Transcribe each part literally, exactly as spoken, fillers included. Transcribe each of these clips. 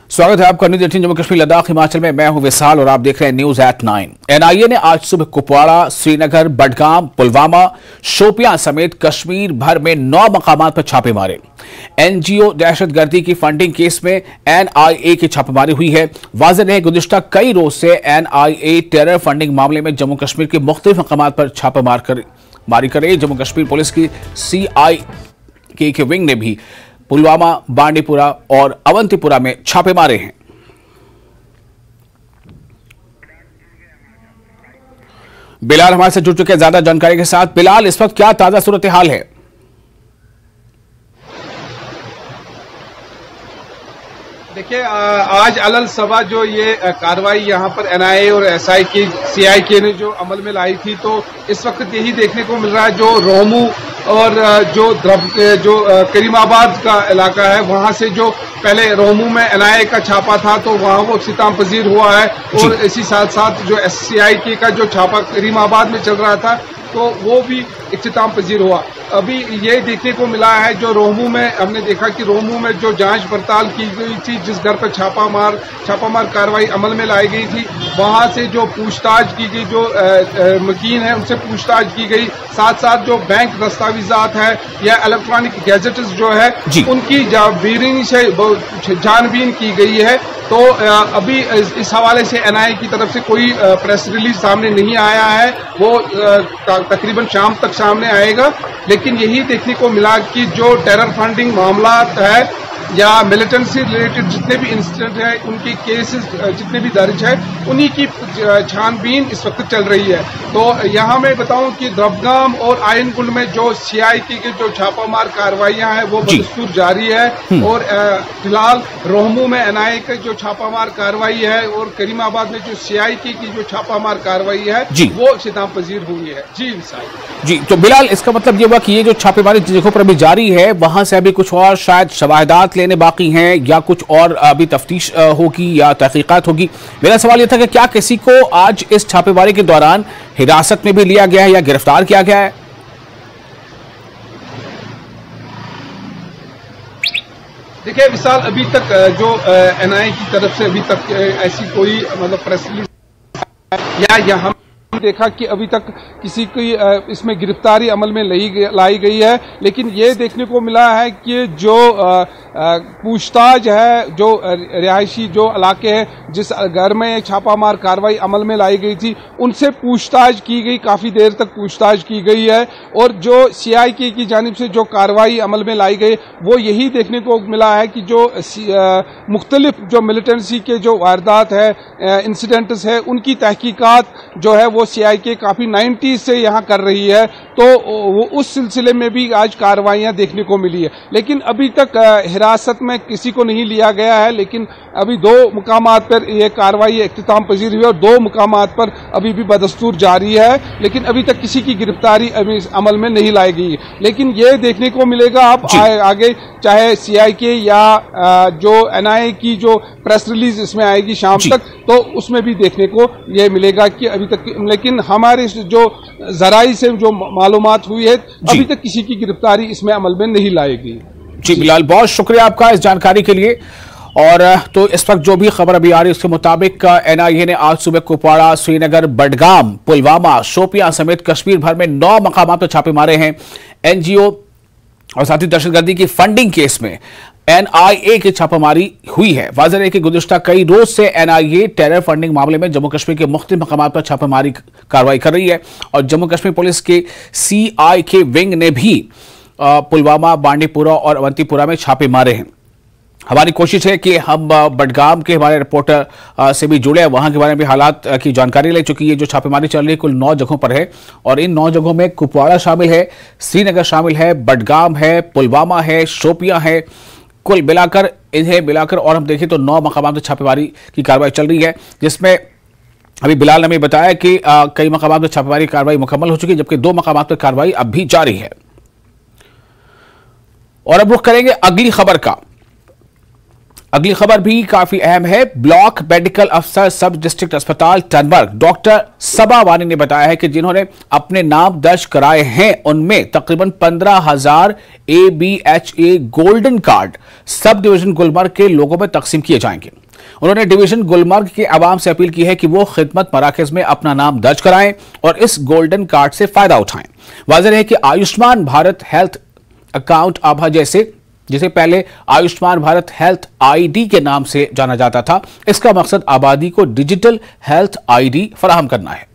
स्वागत है आपका न्यूज एटीन जम्मू कश्मीर लद्दाख हिमाचल में। मैं हूं विशाल और आप देख रहे हैं न्यूज एट नाइन। एनआईए ने आज सुबह कुपवाड़ा, श्रीनगर, बडगाम, पुलवामा, शोपियां समेत कश्मीर भर में नौ मकामात पर छापे मारे। एनजीओ दहशतगर्दी की फंडिंग केस में एनआईए की छापेमारी हुई है। वाज़ेह रहे गुज़िश्ता कई रोज से एनआईए टेरर फंडिंग मामले में जम्मू कश्मीर के मुख्तलिफ मकामात पर छापे मार कर मारी करे। जम्मू कश्मीर पुलिस की सी आई के विंग ने भी पुलवामा, बांडीपुरा और अवंतीपुरा में छापे मारे हैं। बिलाल हमारे से जुड़ चुके हैं ज्यादा जानकारी के साथ। बिलाल, इस वक्त क्या ताजा सूरत हाल है? देखिए, आज अलल सबा जो ये कार्रवाई यहाँ पर एनआईए और एसआई की सीआईके ने जो अमल में लाई थी, तो इस वक्त यही देखने को मिल रहा है जो रोहमू और जो द्रब जो करीमाबाद का इलाका है, वहां से जो पहले रोहमू में एनआईए का छापा था तो वहां वो इख्तिताम पजीर हुआ है। और इसी साथ साथ जो एससीआईके का जो छापा करीमाबाद में चल रहा था तो वो भी इख्तिताम पजीर हुआ। अभी ये देखने को मिला है जो रोहमू में हमने देखा कि रोहमू में जो जांच पड़ताल की गई थी, जिस घर पर छापा मार छापामार कार्रवाई अमल में लाई गई थी, वहां से जो पूछताछ की गई, जो मकीन है उनसे पूछताछ की गई। साथ साथ जो बैंक दस्तावेजात है या इलेक्ट्रॉनिक गैजेट्स जो है उनकी बेरहमी से छानबीन की गई है। तो अभी इस हवाले से एनआईए की तरफ से कोई प्रेस रिलीज सामने नहीं आया है, वो तकरीबन शाम तक सामने आएगा। लेकिन यही देखने को मिला कि जो टेरर फंडिंग मामला है या मिलिटेंसी रिलेटेड जितने भी इंसिडेंट है, उनके केसेस जितने भी दर्ज है, उन्हीं की छानबीन इस वक्त चल रही है। तो यहाँ मैं बताऊं कि द्रबगाम और आयनगुल में जो सीआईके की जो छापामार कार्रवाइयां हैं वो बदस्तूर जारी है। और फिलहाल रोहमू में एनआईए की जो छापामार कार्रवाई है और करीमाबाद में जो सीआईके की जो छापामार कार्रवाई है वो इख्तिताम पजीर हुई है। जी विशाल जी, तो बिलाल, इसका मतलब ये हुआ कि ये जो छापेमारी जगहों पर अभी जारी है, वहां से अभी कुछ और शायद शवाहिदात लेने बाकी हैं या कुछ और अभी तफ्तीश होगी या तहकीकात होगी। मेरा सवाल यह था कि क्या किसी को आज इस छापेमारी के दौरान हिरासत में भी लिया गया है या गिरफ्तार किया गया है? देखिए विशाल, अभी तक जो एनआईए की तरफ से अभी तक ऐसी कोई मतलब प्रेस रिलीज या यहाँ देखा कि अभी तक किसी की इसमें गिरफ्तारी अमल में लाई गई है। लेकिन ये देखने को मिला है कि जो पूछताछ है, जो रिहायशी जो इलाके हैं जिस घर में छापामार कार्रवाई अमल में लाई गई थी, उनसे पूछताछ की गई, काफी देर तक पूछताछ की गई है। और जो सीआईके की जानिब से जो कार्रवाई अमल में लाई गई वो यही देखने को मिला है कि जो मुख्तलिफ जो मिलिटेंसी के जो वारदात है, इंसिडेंट्स है, उनकी तहकीकात जो है वो सीआईके काफी नाइन्टी से यहाँ कर रही है। तो वो उस सिलसिले में भी आज कार्रवाइयां देखने को मिली है। लेकिन अभी तक हिरासत में किसी को नहीं लिया गया है। लेकिन अभी दो मुकामात पर यह कार्रवाई इख्तिताम पजीर हुई और दो मुकामात पर अभी भी बदस्तूर जारी है। लेकिन अभी तक किसी की गिरफ्तारी अभी अमल में नहीं लाई गई। लेकिन ये देखने को मिलेगा अब आगे, चाहे सीआईके या जो एनआईए की जो प्रेस रिलीज इसमें आएगी शाम तक, तो उसमें भी देखने को ये मिलेगा कि अभी तक। लेकिन हमारे जो जराई से जो मालूमात हुई है, अभी तक किसी की गिरफ्तारी इसमें अमल में नहीं लाई गई। जी बिलाल, बहुत शुक्रिया आपका इस जानकारी के लिए। और तो इस वक्त जो भी खबर अभी आ रही है उसके मुताबिक एनआईए ने आज सुबह कुपवाड़ा, श्रीनगर, बडगाम, पुलवामा, शोपियां समेत कश्मीर भर में नौ मकामात पर छापे मारे हैं। एनजीओ और साथ ही दहशतगर्दी की फंडिंग केस में एनआईए की छापामारी हुई है। वाज़ेह है कि गुज़िश्ता कई रोज से एनआईए टेरर फंडिंग मामले में जम्मू कश्मीर के मुख्तलिफ मकामात पर छापामारी कार्रवाई कर रही है। और जम्मू कश्मीर पुलिस के सीआईके विंग ने भी पुलवामा, बांडीपुरा और अवंतीपुरा में छापे मारे हैं। हमारी कोशिश है कि हम बडगाम के हमारे रिपोर्टर से भी जुड़े, वहां के बारे में भी हालात की जानकारी ले। चुकी है जो छापेमारी चल रही है कुल नौ जगहों पर है और इन नौ जगहों में कुपवाड़ा शामिल है, श्रीनगर शामिल है, बडगाम है, पुलवामा है, शोपियां है। कुल मिलाकर इन्हें मिलाकर और हम देखें तो नौ मकामात पर छापेमारी की कार्रवाई चल रही है, जिसमें अभी बिलाल ने हमें बताया कि आ, कई मकामात पर छापेमारी कार्रवाई मुकम्मल हो चुकी है, जबकि दो मकामात पर कार्रवाई अब भी जारी है। और अब रुख करेंगे अगली खबर का। अगली खबर भी काफी अहम है। ब्लॉक मेडिकल अफसर सब डिस्ट्रिक्ट अस्पताल टनबर्ग डॉक्टर सबा वानी ने बताया है कि जिन्होंने अपने नाम दर्ज कराए हैं उनमें तकरीबन पंद्रह हजार A B H A golden card sub division Gulmarg के लोगों में तकसीम किए जाएंगे। उन्होंने डिवीजन गुलमर्ग के आवाम से अपील की है कि वो खिदमत मराकज में अपना नाम दर्ज कराएं और इस गोल्डन कार्ड से फायदा उठाएं। वाज़ेह है कि आयुष्मान भारत हेल्थ अकाउंट आभा जैसे जिसे पहले आयुष्मान भारत हेल्थ आईडी के नाम से जाना जाता था, इसका मकसद आबादी को डिजिटल हेल्थ आईडी फराहम करना है।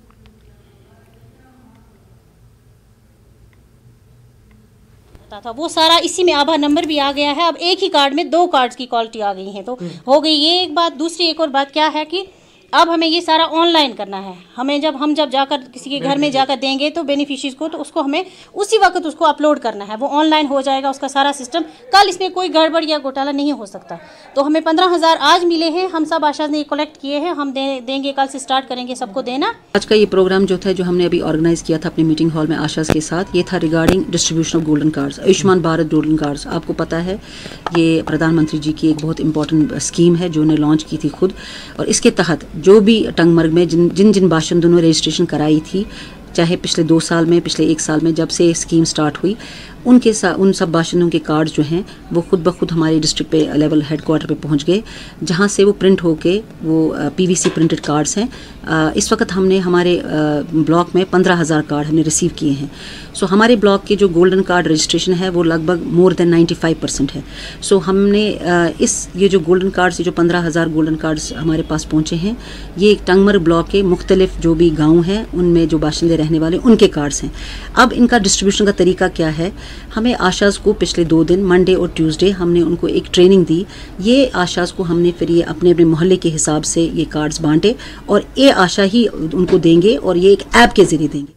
था वो सारा इसी में आभा नंबर भी आ गया है। अब एक ही कार्ड में दो कार्ड्स की क्वालिटी आ गई है, तो हो गई ये एक बात। दूसरी एक और बात क्या है कि अब हमें ये सारा ऑनलाइन करना है। हमें जब हम जब जाकर किसी के घर में जाकर देंगे तो बेनिफिशियरीज को, तो उसको हमें उसी वक्त उसको अपलोड करना है, वो ऑनलाइन हो जाएगा उसका सारा सिस्टम। कल इसमें कोई गड़बड़ या घोटाला नहीं हो सकता। तो हमें पंद्रह हज़ार आज मिले हैं, हम सब आशा ने कलेक्ट किए हैं, हम दे, देंगे कल से स्टार्ट करेंगे सबको देना। आज का ये प्रोग्राम जो था, जो हमने अभी ऑर्गेनाइज किया था अपने मीटिंग हॉल में आशा के साथ, ये था regarding distribution of golden cards, Ayushman Bharat golden cards. आपको पता है ये प्रधानमंत्री जी की एक बहुत इंपॉर्टेंट स्कीम है जो उन्हें लॉन्च की थी खुद, और इसके तहत जो भी टंगमर्ग में जिन जिन जिन बाशिंदों ने रजिस्ट्रेशन कराई थी, चाहे पिछले दो साल में, पिछले एक साल में जब से स्कीम स्टार्ट हुई, उनके साथ उन सब बाशिंदों के कार्ड जो हैं वो खुद ब खुद हमारे डिस्ट्रिक्ट पे लेवल हेडक्वार्टर पे पहुंच गए, जहां से वो प्रिंट होके वो पीवीसी प्रिंटेड कार्ड्स हैं। आ, इस वक्त हमने हमारे ब्लॉक में पंद्रह हज़ार कार्ड हमने रिसीव किए हैं। सो हमारे ब्लॉक के जो गोल्डन कार्ड रजिस्ट्रेशन है वो लगभग more than ninety five percent है। सो हमने आ, इस ये जो गोल्डन कार्ड्स, ये जो पंद्रह हज़ार गोल्डन कार्ड्स हमारे पास पहुँचे हैं, ये टंगमर्ग ब्लॉक के मुख्तलिफ जो भी गाँव हैं उनमें जो बाशिंदे रहने वाले उनके कार्ड्स हैं। अब इनका डिस्ट्रीब्यूशन का तरीका क्या है, हमें आशाज को पिछले दो दिन मंडे और ट्यूसडे हमने उनको एक ट्रेनिंग दी। ये आशाज को हमने फिर ये अपने अपने मोहल्ले के हिसाब से ये कार्ड्स बांटे और ये आशा ही उनको देंगे और ये एक ऐप के जरिए देंगे।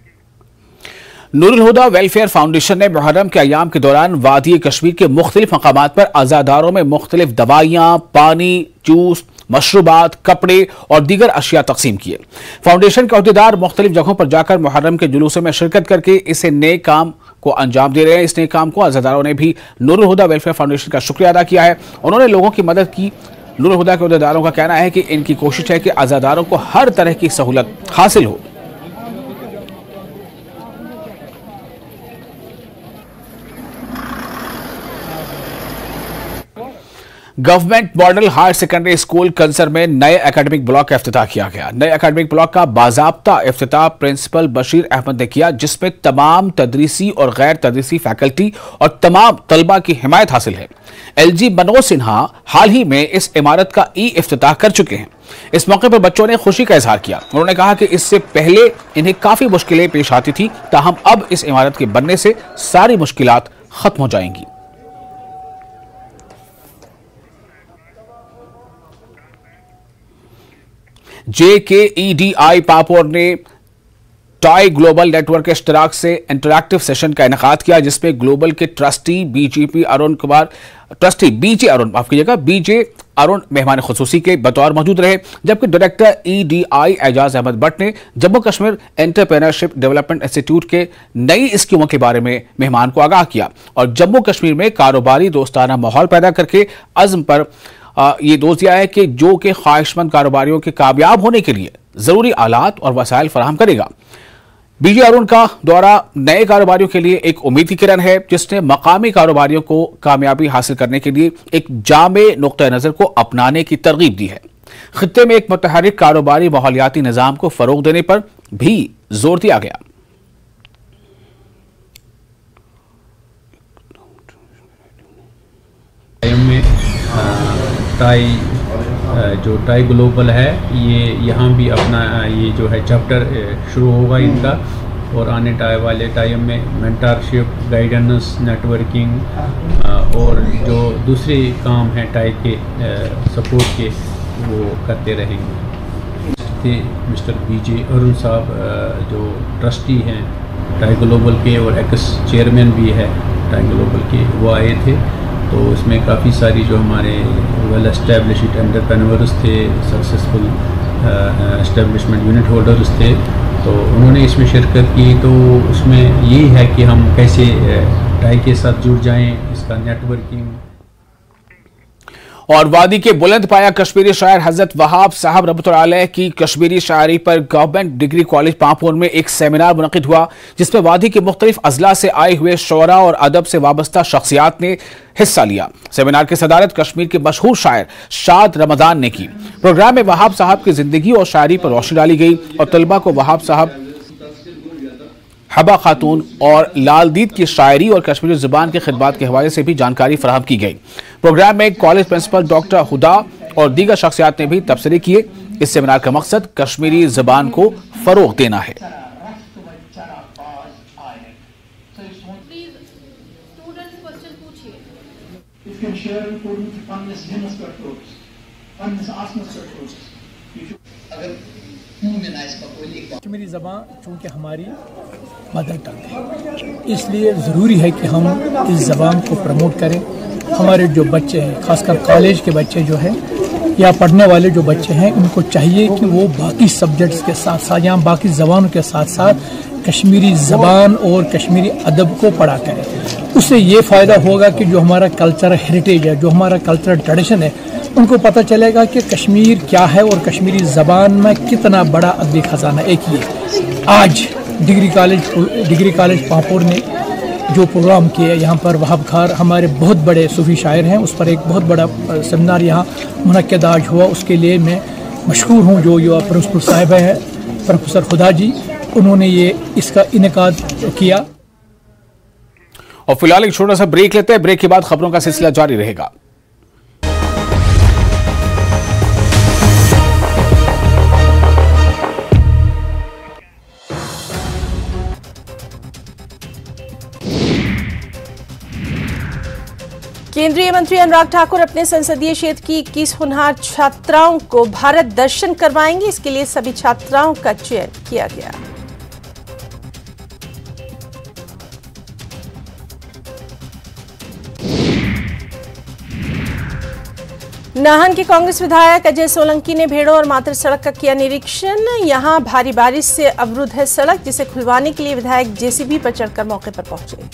नूरुल हुदा वेलफेयर फाउंडेशन ने मुहर्रम के अयाम के दौरान वादी कश्मीर के मुख्तलिफ मकामात पर आज़ादारों में मुख्तलिफ दवाइयाँ, पानी, जूस, मशरूबात, कपड़े और दीगर अशिया तकसीम किए। फाउंडेशन के अहदेदार मुख्तलिफ जगहों पर जाकर मुहर्रम के जुलूसों में शिरकत करके इसे नए काम को अंजाम दे रहे हैं। इस नए काम को आज़ादारों ने भी नूरुल हुदा वेलफेयर फाउंडेशन का शुक्रिया अदा किया है। उन्होंने लोगों की मदद की। नूरुल हुदा के अहदेदारों का कहना है कि इनकी कोशिश है कि आज़ादारों को हर तरह की सहूलत हासिल हो। Government model higher secondary school Kansar में नए एकेडमिक ब्लॉक का इफ्तिताह किया गया। नए एकेडमिक ब्लॉक का बाज़ाब्ता इफ्तिताह प्रिंसिपल बशीर अहमद ने किया, जिसमें तमाम तदरीसी और गैर तदरीसी फैकल्टी और तमाम तलबा की हिमायत हासिल है। एलजी मनोज सिन्हा हाल ही में इस इमारत का ई इफ्तिताह कर चुके हैं। इस मौके पर बच्चों ने खुशी का इजहार किया। उन्होंने कहा कि इससे पहले इन्हें काफी मुश्किलें पेश आती थी, ताहम अब इस इमारत के बनने से सारी मुश्किलात खत्म हो जाएंगी। जे के ई डी आई पापोर ने टॉय ग्लोबल नेटवर्क के इश्तराक से इंटरैक्टिव सेशन का इनेकाद किया, जिसमें ग्लोबल के trustee BJP Arun Kumar trustee BJ Arun माफ कीजिएगा बीजे अरुण मेहमान खुसूसी के बतौर मौजूद रहे, जबकि director E D I Ejaz Ahmad Bhat ने Jammu Kashmir entrepreneurship development institute के नई स्कीमों के बारे में मेहमान को आगाह किया और जम्मू कश्मीर में कारोबारी दोस्ताना माहौल पैदा करके अज़्म पर आ, ये दोष दिया है कि जो कि ख्वाहिशमंद कारोबारियों के कामयाब होने के लिए जरूरी आलात और वसाइल फराहम करेगा। बीजे अरुण का दौरा नए कारोबारियों के लिए एक उम्मीद की किरण है, जिसने मकामी कारोबारियों को कामयाबी हासिल करने के लिए एक जामे नुक्ता नजर को अपनाने की तरगीब दी है। खित्ते में एक मुतहर्रिक कारोबारी माहौलियाती निजाम को फरोग देने पर भी जोर दिया गया। टाई जो टाई ग्लोबल है, ये यहाँ भी अपना ये जो है चैप्टर शुरू होगा इनका, और आने टाई वाले टाइम में मेंटरशिप, गाइडेंस, नेटवर्किंग और जो दूसरे काम हैं टाई के सपोर्ट के वो करते रहेंगे। थे मिस्टर बीजे अरुण साहब जो ट्रस्टी हैं टाई ग्लोबल के और एक्स चेयरमैन भी है टाई ग्लोबल के, वो आए थे। तो इसमें काफ़ी सारी जो हमारे वेल एस्टेब्लिश्ड एंटरप्रेन्योर्स थे, सक्सेसफुल एस्टेब्लिशमेंट यूनिट होल्डर्स थे, तो उन्होंने इसमें शिरकत की। तो उसमें यही है कि हम कैसे टाई के साथ जुड़ जाएं, इसका नेटवर्किंग। और वादी के बुलंद पाया कश्मीरी शायर हजरत वहाब साहब रहमतुल्लाह अलैह की कश्मीरी शायरी पर गवर्नमेंट डिग्री कॉलेज पांपोर में एक सेमिनार मुनक़िद हुआ, जिसमें वादी के मुख्तलिफ अजला से आए हुए शोरा और अदब से वाबस्ता शख्सियात ने हिस्सा लिया। सेमिनार की सदारत कश्मीर के मशहूर शायर शाद रमजान ने की। प्रोग्राम में वहाब साहब की जिंदगी और शायरी पर रोशनी डाली गई और तलबा को वहाब साहब, हबा खातून और लालदीद की शायरी और कश्मीरी जुबान की खिदमत के हवाले से भी जानकारी फराहम की गई। प्रोग्राम में कॉलेज प्रिंसिपल डॉक्टर हुदा और दीगर शख्सियात ने भी तबसरे किए। इस सेमिनार का मकसद कश्मीरी जुबान को फरोग देना है। कश्मीरी ज़बान चूँकि हमारी मदर टंग है, इसलिए ज़रूरी है कि हम इस ज़बान को प्रमोट करें। हमारे जो बच्चे हैं, खासकर कॉलेज के बच्चे जो हैं या पढ़ने वाले जो बच्चे हैं, उनको चाहिए कि वो बाकी सब्जेक्ट्स के साथ साथ या बाकी ज़बानों के साथ साथ कश्मीरी ज़बान और कश्मीरी अदब को पढ़ा करें। उससे ये फ़ायदा होगा कि जो हमारा कल्चर हेरिटेज है, जो हमारा कल्चरल ट्रेडिशन है, उनको पता चलेगा कि कश्मीर क्या है और कश्मीरी ज़बान में कितना बड़ा अदबी खजाना एक ही है। आज degree college degree college Pampore ने जो प्रोग्राम किया, यहाँ पर वहाब खार हमारे बहुत बड़े सूफी शायर हैं, उस पर एक बहुत बड़ा सेमिनार यहाँ मुनक्किद आज हुआ। उसके लिए मैं मशहूर हूँ जो जो प्रिंसिपल साहिब हैं प्रोफेसर खुदा जी, उन्होंने ये इसका इनेकाद किया। और फिलहाल एक छोटा सा ब्रेक लेते हैं, ब्रेक के बाद खबरों का सिलसिला जारी रहेगा। केंद्रीय मंत्री अनुराग ठाकुर अपने संसदीय क्षेत्र की इक्कीस होनहार छात्राओं को भारत दर्शन करवाएंगे। इसके लिए सभी छात्राओं का चयन किया गया। नाहन के कांग्रेस विधायक अजय सोलंकी ने भेड़ों और मातर सड़क का किया निरीक्षण। यहां भारी बारिश से अवरुद्ध है सड़क, जिसे खुलवाने के लिए विधायक जेसीबी पर चढ़कर मौके पर पहुंचे।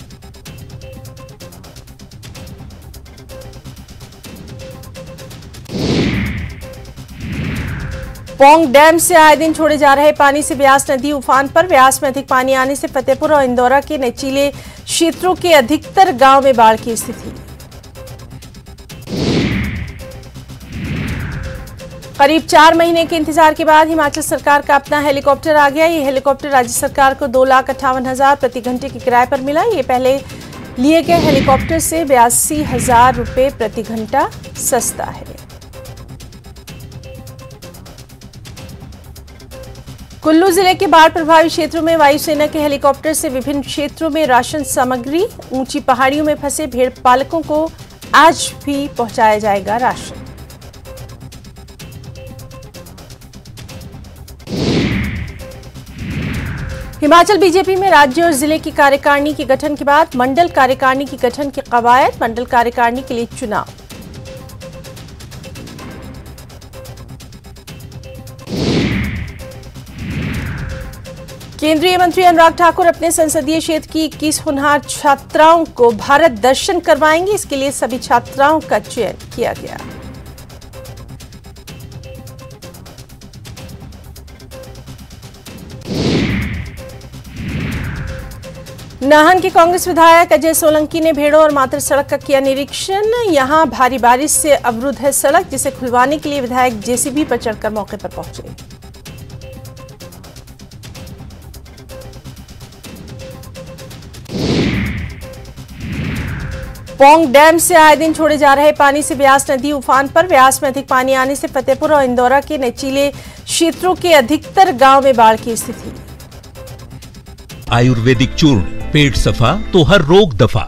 पोंग डैम से आए दिन छोड़े जा रहे पानी से ब्यास नदी उफान पर। ब्यास में अधिक पानी आने से फतेहपुर और इंदौरा के निचले क्षेत्रों के अधिकतर गांव में बाढ़ की स्थिति। करीब चार महीने के इंतजार के बाद हिमाचल सरकार का अपना हेलीकॉप्टर आ गया। ये हेलीकॉप्टर राज्य सरकार को दो लाख अट्ठावन हजार प्रति घंटे के किराए पर मिला। ये पहले लिए गए हेलीकॉप्टर से बयासी हजार रुपये प्रति घंटा सस्ता है। कुल्लू जिले के बाढ़ प्रभावित क्षेत्रों में वायुसेना के हेलीकॉप्टर से विभिन्न क्षेत्रों में राशन सामग्री। ऊंची पहाड़ियों में फंसे भेड़ पालकों को आज भी पहुंचाया जाएगा राशन। हिमाचल बीजेपी में राज्य और जिले की कार्यकारिणी के गठन के बाद मंडल कार्यकारिणी की गठन की कवायद। मंडल कार्यकारिणी के लिए चुनाव। केंद्रीय मंत्री अनुराग ठाकुर अपने संसदीय क्षेत्र की इक्कीस होनहार छात्राओं को भारत दर्शन करवाएंगे। इसके लिए सभी छात्राओं का चयन किया गया। नाहन के कांग्रेस विधायक अजय सोलंकी ने भेड़ों और मातर सड़क का किया निरीक्षण। यहां भारी बारिश से अवरुद्ध है सड़क, जिसे खुलवाने के लिए विधायक जेसीबी पर चढ़कर मौके पर पहुंचे। पोंग डैम से आए दिन छोड़े जा रहे पानी से ब्यास नदी उफान पर। ब्यास में अधिक पानी आने से फतेहपुर और इंदौरा के निचले क्षेत्रों के अधिकतर गांव में बाढ़ की स्थिति। आयुर्वेदिक चूर्ण, पेट सफा तो हर रोग दफा।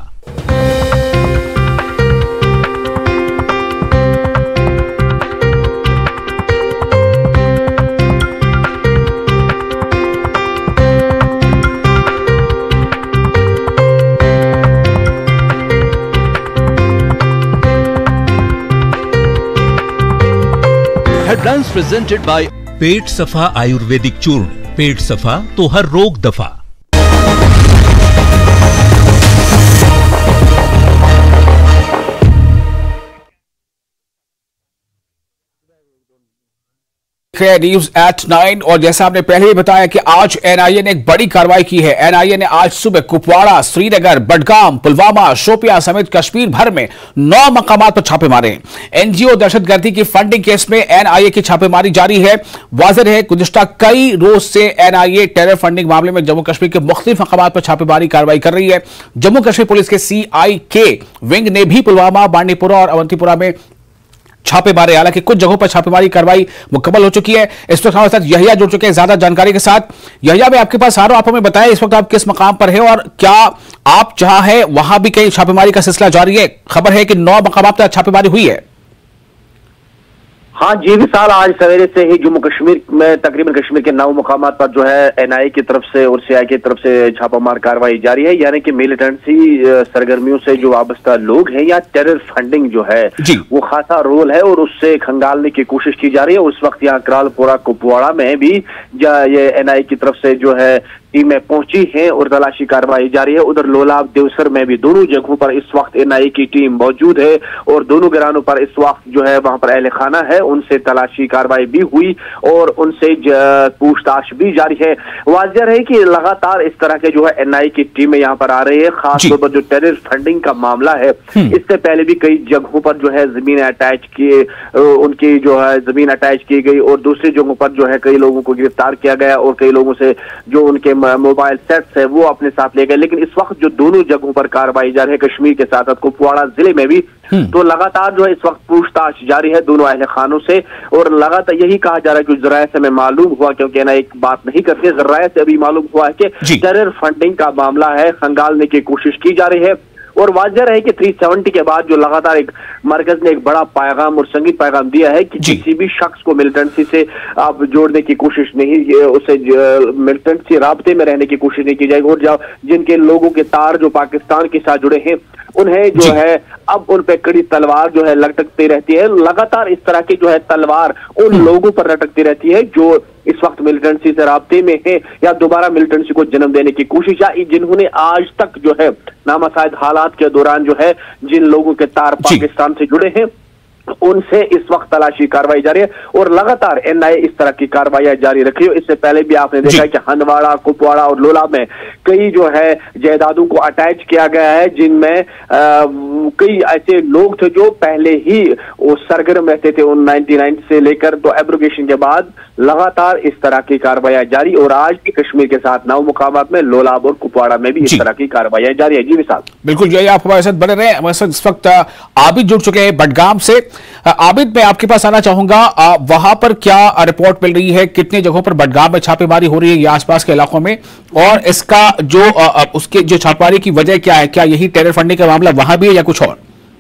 Headlines presented by पेट सफा आयुर्वेदिक चूर्ण, पेट सफा तो हर रोग दफा। देख रहे हैं न्यूज एट नाइन और जैसा आपने पहले ही बताया कि आज एनआईए ने एक बड़ी कार्रवाई की है। एनआईए ने आज सुबह कुपवाड़ा, श्रीनगर, बडगाम, पुलवामा, शोपियां समेत कश्मीर भर में नौ मकामात पर छापे मारे। एनजीओ दहशतगर्दी की फंडिंग केस में एनआईए की छापेमारी जारी है। वाज़ेह है गुज़िश्ता कई रोज से एनआईए टेरर फंडिंग मामले में जम्मू कश्मीर के मुख्तलिफ मकामात पर छापेमारी कार्रवाई कर रही है। जम्मू कश्मीर पुलिस के सी आई के विंग ने भी पुलवामा, बांडीपुरा और अवंतीपुरा में छापे मारे। हालांकि कुछ जगहों पर छापेमारी कार्रवाई मुकम्मल हो चुकी है। इस वक्त हमारे साथ यहिया जुड़ चुके हैं ज्यादा जानकारी के साथ। यहिया में आपके पास आ रहा हूं, आप हमें बताएं इस वक्त आप किस मकाम पर है और क्या आप जहां है वहां भी कहीं छापेमारी का सिलसिला जारी है? खबर है कि नौ मकामात पर छापेमारी हुई है। हाँ जी विशाल, आज सवेरे से ही जम्मू कश्मीर में तकरीबन कश्मीर के नौ मुकामात पर जो है एनआईए की तरफ से और सीआई की तरफ से छापामार कार्रवाई जारी है। यानी कि मिलिटेंसी सरगर्मियों से जो वाबस्ता लोग हैं या टेरर फंडिंग जो है वो खासा रोल है और उससे खंगालने की कोशिश की जा रही है। उस वक्त यहाँ करालपुरा, कुपवाड़ा में भी ये एनआईए की तरफ से जो है टीमें पहुंची हैं और तलाशी कार्रवाई जारी है। उधर लोलाब, देवसर में भी दोनों जगहों पर इस वक्त एनआईए की टीम मौजूद है और दोनों गिरानों पर इस वक्त जो है वहां पर अहले खाना है, उनसे तलाशी कार्रवाई भी हुई और उनसे पूछताछ भी जारी है। वाज़ेह है कि लगातार इस तरह के जो है एनआईए की टीमें यहाँ पर आ रही है। खासतौर पर जो टेरर फंडिंग का मामला है, इससे पहले भी कई जगहों पर जो है जमीन अटैच किए, उनकी जो है जमीन अटैच की गई और दूसरी जगहों पर जो है कई लोगों को गिरफ्तार किया गया और कई लोगों से जो उनके मोबाइल सेट्स है वो अपने साथ ले गए। लेकिन इस वक्त जो दोनों जगहों पर कार्रवाई जारी है, कश्मीर के साथ साथ कुपवाड़ा जिले में भी, तो लगातार जो है इस वक्त पूछताछ जारी है दोनों अहले खानों से और लगातार यही कहा जा रहा है कि जराये से हमें मालूम हुआ, क्योंकि ना एक बात नहीं करते, जराये से अभी मालूम हुआ है कि टेरर फंडिंग का मामला है, खंगालने की कोशिश की जा रही है। और वाज़ेह है कि तीन सौ सत्तर के बाद जो लगातार एक मरकज ने एक बड़ा पैगाम और संगीत पैगाम दिया है कि किसी भी शख्स को मिलिटेंसी से आप जोड़ने की कोशिश नहीं, उसे मिलिटेंसी राब्ते में रहने की कोशिश नहीं की जाएगी। और जिनके लोगों के तार जो पाकिस्तान के साथ जुड़े हैं उन्हें जो है अब उन पे कड़ी तलवार जो है लटकती रहती है। लगातार इस तरह की जो है तलवार उन लोगों पर लटकती रहती है जो इस वक्त मिलिटेंसी से राब्ते में है या दोबारा मिलिटेंसी को जन्म देने की कोशिश, या जिन्होंने आज तक जो है नामासायद हालात के दौरान जो है जिन लोगों के तार पाकिस्तान से जुड़े हैं उनसे इस वक्त तलाशी कार्रवाई जारी है और लगातार एनआईए इस तरह की कार्रवाई जारी रखी है। इससे पहले भी आपने देखा कि हंदवाड़ा, कुपवाड़ा और लोला में कई जो है जायदादों को अटैच किया गया है, जिनमें कई ऐसे लोग थे जो पहले ही वो सरगर्म रहते थे उन नाइनटी नाइन से लेकर, तो एब्रोगेशन के बाद लगातार इस तरह की कार्रवाई जारी और आज भी कश्मीर के साथ नौ मुकामात में लोलाब और कुपवाड़ा में भी इस तरह की कार्रवाई जारी है। जी विशाल, बिल्कुल जो आप हमारे साथ बने रहे। हमारे साथ इस वक्त आबिद जुड़ चुके हैं बडगाम से। आबिद, मैं आपके पास आना चाहूंगा, वहां पर क्या रिपोर्ट मिल रही है, कितनी जगहों पर बडगाम में छापेमारी हो रही है या आसपास के इलाकों में, और इसका जो उसके जो छापेमारी की वजह क्या है? क्या यही टेरर फंडिंग का मामला वहां भी है या कुछ और?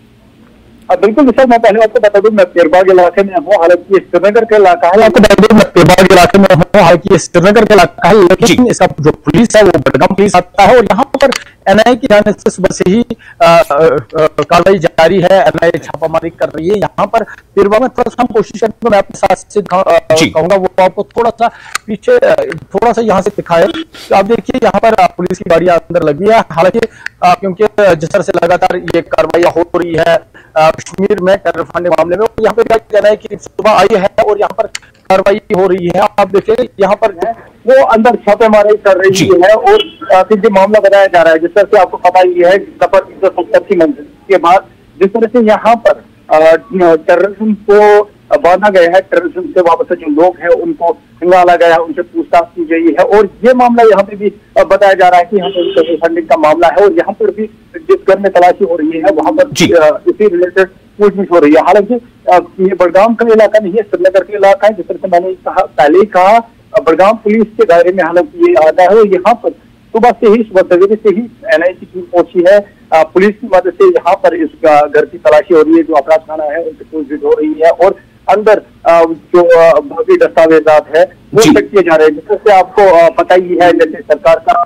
बिल्कुल सर, मैं पहले आपको बता दूं मैं पीरबाग इलाके में हूँ, हालांकि श्रीनगर का इलाका है। आपको बता दूं मैं पीरबाग इलाके में हूँ, हालांकि श्रीनगर का इलाका है, लेकिन इसका जो पुलिस है वो बडगाम पुलिस आता है और यहाँ पर एनआईए की जाने से सुबह से ही कार्रवाई जारी है। एनआईए छापामारी कर रही है यहाँ पर पीरबाग में। थोड़ा सा हम कोशिश करेंगे, मैं अपने साथ से कहूंगा वो आपको थोड़ा सा पीछे थोड़ा सा यहाँ से दिखाए। तो आप देखिए यहाँ पर पुलिस की गाड़ियां अंदर लगी है, हालांकि क्योंकि जिस तरह से लगातार ये कार्रवाई हो रही है कश्मीर में टेरर फंडिंग मामले में, यहाँ पे क्या है कि सुबह आई है और यहाँ पर कार्रवाई हो रही है। आप देखिए यहाँ पर है वो अंदर छापेमारी कर रही है और फिर जो मामला बताया जा रहा है, जिस तरह से आपको पता ही है सफर तीन सौ सत्तर की मंजिल के बाद जिस तरह से यहाँ पर टेररिज्म को बांधा गया है, टेररिज्म से वापस जो लोग हैं उनको खंगाला गया, उनसे पूछताछ की गई है और ये मामला यहाँ पे भी बताया जा रहा है कि यहाँ पे टेरर फंडिंग का मामला है और यहाँ पर भी जिस घर में तलाशी हो रही है वहां पर इसी रिलेटेड पूछताछ हो रही है। हालांकि ये बडगाम का इलाका नहीं है, श्रीनगर का इलाका है। जिस तरह से मैंने कहा पहले ही कहा, बडगाम पुलिस के दायरे में हालांकि ये आता है और यहाँ पर सुबह से ही सुबह सवेरे से ही एनआईए की टीम पहुंची है। पुलिस की मदद से यहाँ पर इस घर की तलाशी हो रही है, जो अपराध खाना है उनसे पूछताछ हो रही है और अंदर जो बाकी दस्तावेजात है वो चेक किए जा रहे हैं। जिस तरह से आपको पता ही है, जैसे सरकार का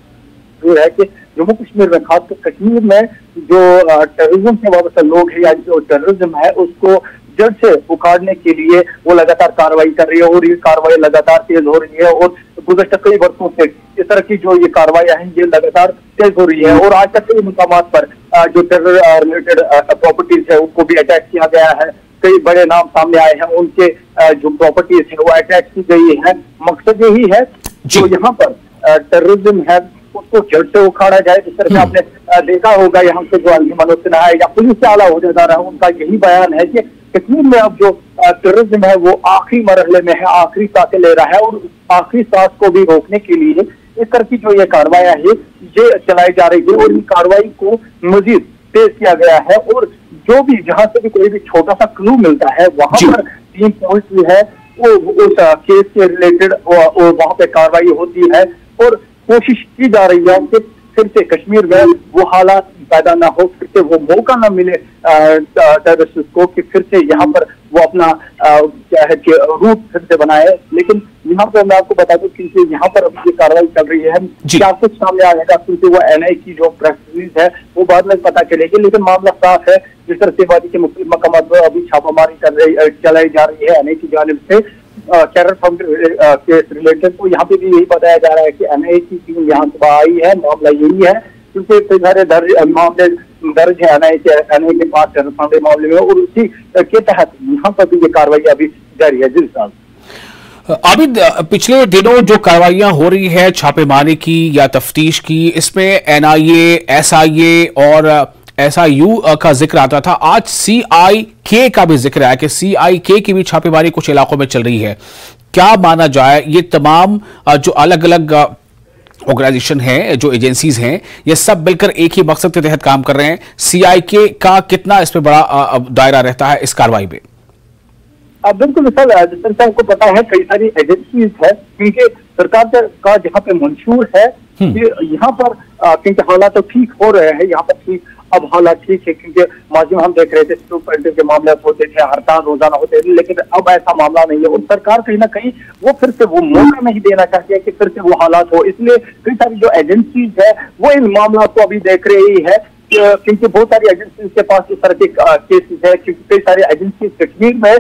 जो है कि जम्मू कश्मीर में, खासकर कश्मीर में जो टेररिज्म से वाबस्ता लोग हैं या जो टेररिज्म है उसको जड़ से उखाड़ने के लिए वो लगातार कार्रवाई कर रही है और ये कार्रवाई लगातार तेज हो रही है और गुज़श्ता कई वर्षों से इस तरह की जो ये कार्रवाई है ये लगातार तेज हो रही है और आज तक कई मुकामात पर जो टेरर रिलेटेड प्रॉपर्टीज है उनको भी अटैक किया गया है कई बड़े नाम सामने आए हैं, उनके जो प्रॉपर्टीज है वो अटैच की गई है। मकसद यही है जो यहाँ पर टेररिज्म है उसको जड़ से उखाड़ा जाए। जिस तरह से आपने देखा होगा यहाँ से जो अली मनोज सिन्हा है या पुलिस से आला होदेदार है, उनका यही बयान है कि कश्मीर में अब जो टेररिज्म है वो आखिरी मरहले में है, आखिरी सांसें ले रहा है और आखिरी सांस को भी रोकने के लिए इस तरह की जो ये कार्रवाई है ये चलाई जा रही है और इन कार्रवाई को मजीद तेज किया गया है। और जो भी जहां से भी कोई भी छोटा सा क्लू मिलता है वहां पर टीम पहुंचती है, वो उस केस के रिलेटेड और वहां पे कार्रवाई होती है और कोशिश की जा रही है कि फिर से कश्मीर में वो हालात पैदा ना हो, फिर से वो मौका ना मिले टेररिस्ट को कि फिर से यहाँ पर वो अपना क्या है कि रूट फिर से बनाए। लेकिन यहाँ पर मैं आपको बता दूं कि यहाँ पर अभी ये कार्रवाई चल रही है, क्या कुछ सामने आएगा क्योंकि वो एनआई की जो प्रेस रिलीज है वो बाद में पता चलेगी। लेकिन मामला साफ है, जिस तरह से वादी के मुख्तलिफ मकामात पर अभी छापामारी कर रही चलाई जा रही है एनआई की जानिब से टेरर फंड के रिलेटेड, तो यहाँ पे भी यही बताया जा रहा है कि एनआई की टीम यहाँ सुबह आई है। मामला यही है क्योंकि कई सारे दर्ज मामले दर्ज है एनआई के एनआई के पास टेरर फंड मामले में और उसी के तहत यहाँ पर भी ये कार्रवाई अभी जारी है। जी साहब, आबिद, पिछले दिनों जो कार्रवाइयां हो रही है छापेमारी की या तफ्तीश की, इसमें एनआईए, एसआईए और एसआईयू का जिक्र आता था। आज सीआईके का भी जिक्र है कि सीआईके की भी छापेमारी कुछ इलाकों में चल रही है। क्या माना जाए, ये तमाम जो अलग अलग ऑर्गेनाइजेशन हैं, जो एजेंसीज हैं, ये सब मिलकर एक ही मकसद के तहत काम कर रहे हैं। सीआईके का कितना इस पे बड़ा दायरा रहता है इस कार्रवाई में? अब बिल्कुल सर, जिस तरह आपको पता है कई सारी एजेंसीज है क्योंकि सरकार का जहाँ पे मंशूर है कि यहाँ पर क्योंकि हालात तो ठीक हो रहे हैं, यहाँ पर ठीक अब हालात ठीक है क्योंकि माजी में हम देख रहे थे सुपरिटेंडेंट के मामले होते थे, हड़ताल रोजाना होते थे, लेकिन अब ऐसा मामला नहीं है और सरकार कहीं ना कहीं वो फिर से वो मौका नहीं देना चाहती है कि फिर से वो हालात हो। इसलिए कई सारी जो एजेंसीज है वो इन मामला को अभी देख रही है क्योंकि बहुत सारी एजेंसीज के पास इस तरह के केसेस है, क्योंकि कई सारे एजेंसीज कश्मीर में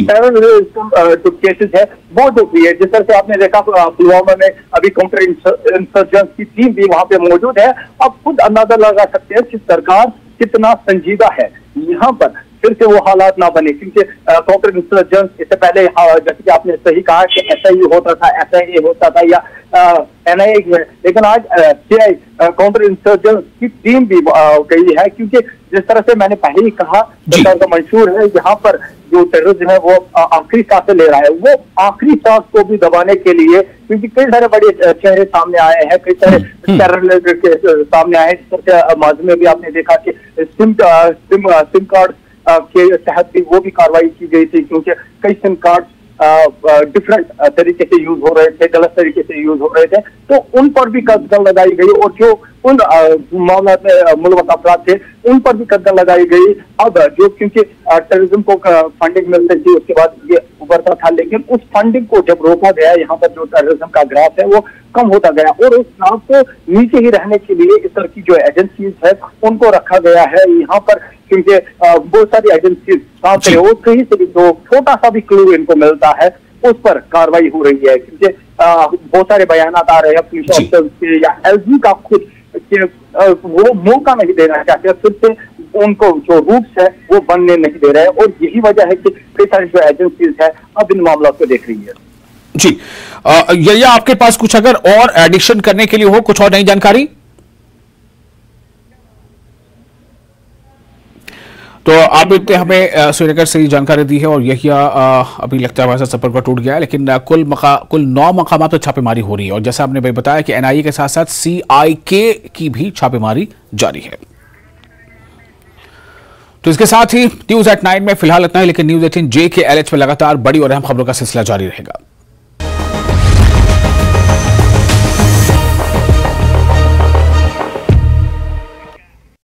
जो केसेस है वो जो भी है, जिस तरह से आपने देखा पुलवामा में अभी काउंटर इंसर्जेंस की टीम भी वहां पे मौजूद है। अब खुद अंदाजा लगा सकते हैं कि सरकार कितना संजीदा है यहाँ पर फिर से वो हालात ना बने, क्योंकि काउंटर इंसर्जेंस इससे पहले जैसे कि आपने सही कहा कि एसआईयू होता था, एसआईए होता था या एनआईए है, लेकिन आज सीआई काउंटर इंसर्जेंस की टीम भी गई है क्योंकि जिस तरह से मैंने पहले ही कहा सरकार का मंशूर है यहाँ पर जो टेररिज्म है वो आखिरी सांसें ले रहा है, वो आखिरी सांस को भी दबाने के लिए क्योंकि कई सारे बड़े चेहरे सामने आए हैं, कई सारे टेरर के सामने आए हैं। जिस तरह से माजी में भी आपने देखा कि सिम सिम सिम कार्ड के तहत भी वो भी कार्रवाई की गई थी क्योंकि कई सिम कार्ड डिफरेंट तरीके से यूज हो रहे थे, गलत तरीके से यूज हो रहे थे, तो उन पर भी कदम लगाई गई और जो उन मामला में मुलवस अफराद थे उन पर भी कदम लगाई गई। अब जो क्योंकि टेररिज्म को फंडिंग मिलती थी उसके बाद ये उभरता था, लेकिन उस फंडिंग को जब रोका गया यहाँ पर जो टेररिज्म का ग्राफ है वो कम होता गया और उस ग्राफ को नीचे ही रहने के लिए इस तरह की जो एजेंसीज है उनको रखा गया है यहाँ पर, क्योंकि बहुत सारी एजेंसीज काम करे और कहीं से भी जो छोटा सा भी क्लू इनको मिलता है उस पर कार्रवाई हो रही है। क्योंकि बहुत सारे बयान आ रहे हैं पुलिस ऑफिसर्स के या एलजी का खुद कि वो मौका नहीं देना चाहते, फिर से उनको जो रूट्स है वो बनने नहीं दे रहे हैं और यही वजह है कि कई सारी जो एजेंसीज है अब इन मामलों को देख रही है। जी, या आपके पास कुछ अगर और एडिशन करने के लिए हो, कुछ और नई जानकारी? तो आप इतने हमें श्रीनगर से जानकारी दी है और यही अभी लगता है वैसा संपर्क टूट गया है, लेकिन कुल मका, कुल नौ मकामात पर छापेमारी हो रही है और जैसा आपने भाई बताया कि एनआईए के साथ साथ सीआईके की भी छापेमारी जारी है। तो इसके साथ ही न्यूज एट नाइन में फिलहाल इतना ही, लेकिन न्यूज एटीन जे के एल एच में लगातार बड़ी और अहम खबरों का सिलसिला जारी रहेगा।